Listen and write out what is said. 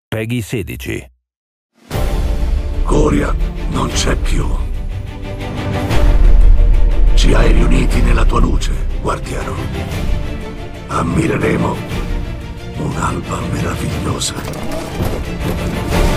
PEGI 16. Coria non c'è più. Ci hai riuniti nella tua luce, guardiano. Ammireremo un'alba meravigliosa.